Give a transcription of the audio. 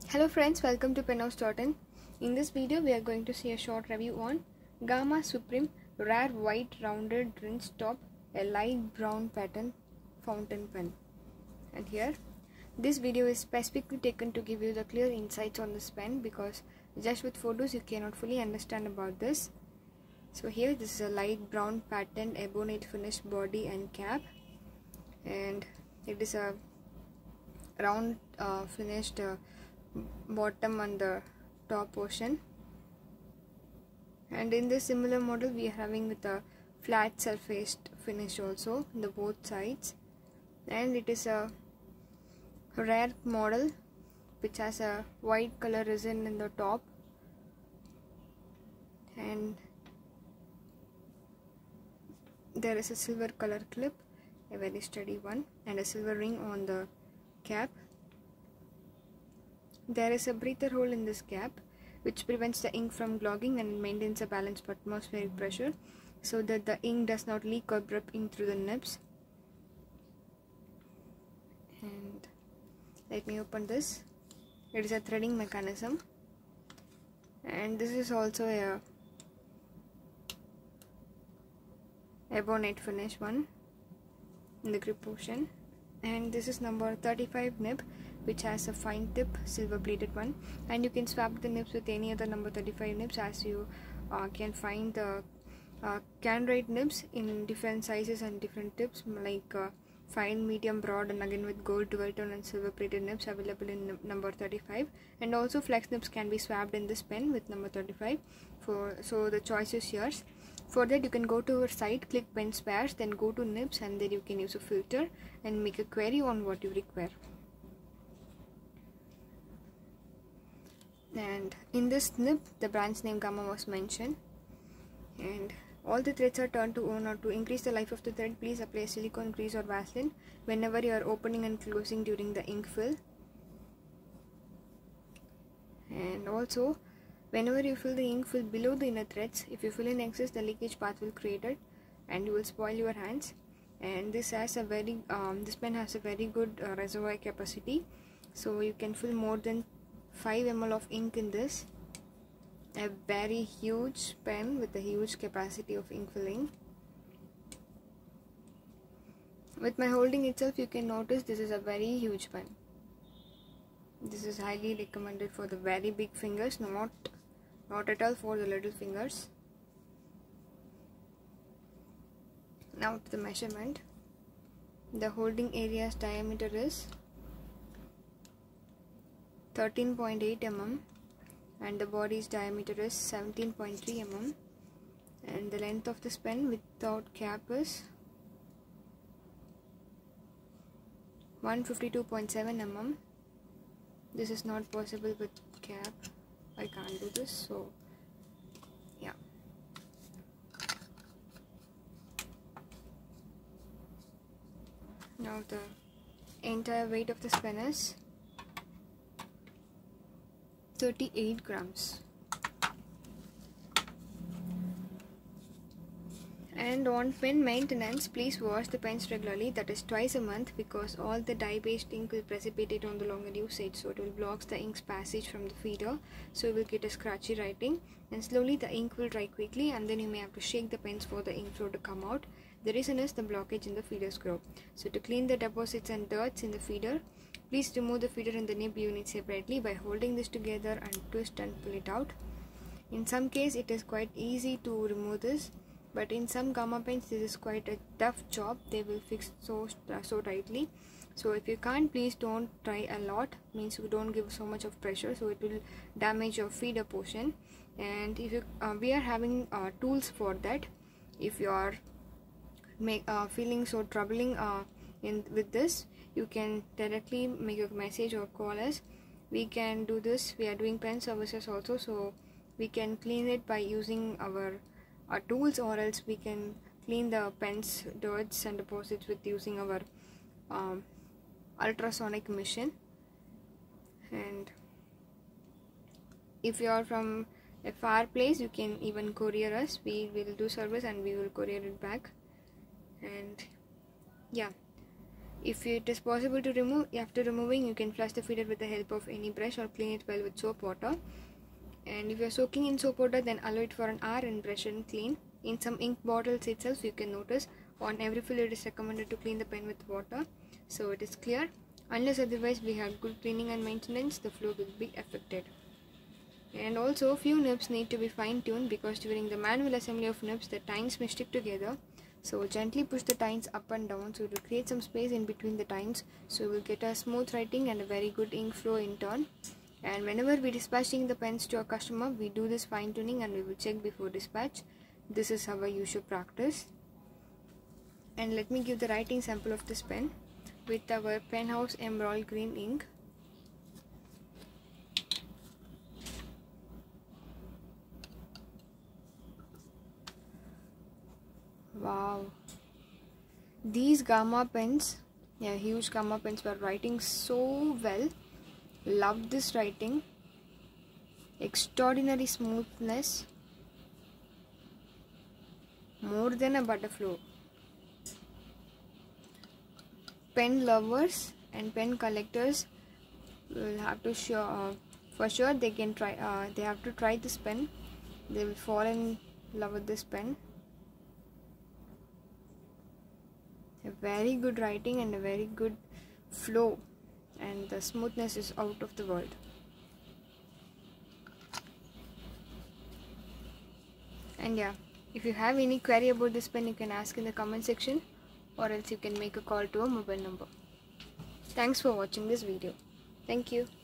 Hello friends, welcome to Penhouse.in. In this video, we are going to see a short review on Gamma Supreme Rare White Rounded Rinse Top, a light brown pattern fountain pen. And here, this video is specifically taken to give you the clear insights on this pen because just with photos you cannot fully understand about this. So here, this is a light brown patterned ebonite finished body and cap, and it is a round finished bottom on the top portion. And in this similar model we are having with a flat surfaced finish also in the both sides, and it is a rare model which has a white color resin in the top, and there is a silver color clip, a very sturdy one, and a silver ring on the cap. There is a breather hole in this cap which prevents the ink from clogging and maintains a balanced atmospheric pressure so that the ink does not leak or drip in through the nibs. And let me open this. It is a threading mechanism, and this is also a ebonite finish one in the grip portion, and this is number 35 nib which has a fine tip silver plated one, and you can swap the nibs with any other number 35 nibs, as you can find the Canrite nibs in different sizes and different tips, like fine, medium, broad, and again with gold, dual tone and silver plated nibs available in number 35. And also flex nibs can be swapped in this pen with number 35, so the choice is yours. For that, you can go to our site, click pen spares, then go to nibs, and then you can use a filter and make a query on what you require. And in this nib, the brand's name Gamma was mentioned, and all the threads are turned to on. Or to increase the life of the thread, please apply silicone grease or Vaseline whenever you are opening and closing during the ink fill. And also, whenever you fill the ink, fill below the inner threads. If you fill in excess, the leakage path will create it and you will spoil your hands. And this has a very this pen has a very good reservoir capacity, so you can fill more than 5 ml of ink in this. A very huge pen with a huge capacity of ink filling. With my holding itself, you can notice this is a very huge pen. This is highly recommended for the very big fingers, not at all for the little fingers. Now to the measurement. The holding area's diameter is 13.8 mm and the body's diameter is 17.3 mm, and the length of this pen without cap is 152.7 mm. This is not possible with cap. I can't do this, so yeah. Now the entire weight of this pen is 38 grams. And on pen maintenance, please wash the pens regularly, that is twice a month, because all the dye-based ink will precipitate on the longer usage, so it will block the ink's passage from the feeder, so you will get a scratchy writing, and slowly the ink will dry quickly, and then you may have to shake the pens for the ink flow to come out. The reason is the blockage in the feeder screw. So to clean the deposits and dirts in the feeder, please remove the feeder and the nib unit separately by holding this together and twist and pull it out. In some case it is quite easy to remove this, but in some Gamma pens this is quite a tough job. They will fix so tightly. So if you can't, please don't try a lot, means you don't give so much of pressure, so it will damage your feeder portion. And if you we are having tools for that. If you are feeling so troubling with this, you can directly make a message or call us. We can do this. We are doing pen services also, so we can clean it by using our tools, or else we can clean the pens dirts and deposits with using our ultrasonic machine. And if you are from a far place, you can even courier us. We will do service and we will courier it back. And yeah, If it is possible to remove, after removing, you can flush the feeder with the help of any brush or clean it well with soap water. And if you are soaking in soap water, then allow it for an hour and brush and clean. In some ink bottles itself, you can notice on every fill it is recommended to clean the pen with water, so it is clear. Unless otherwise we have good cleaning and maintenance, the flow will be affected. And also few nibs need to be fine-tuned because during the manual assembly of nibs, the tines may stick together. So gently push the tines up and down, so it will create some space in between the tines, so we will get a smooth writing and a very good ink flow in turn. And whenever we dispatching the pens to a customer, we do this fine tuning and we will check before dispatch. This is our usual practice. And let me give the writing sample of this pen with our Penhouse Emerald Green ink. Wow, these Gamma pens, huge Gamma pens, were writing so well. Loved this writing. Extraordinary smoothness, more than a butterflow. Pen lovers and pen collectors will have to for sure they can try. They have to try this pen. They will fall in love with this pen. A very good writing and a very good flow, and the smoothness is out of the world. And yeah, if you have any query about this pen, you can ask in the comment section, or else you can make a call to a mobile number. Thanks for watching this video. Thank you.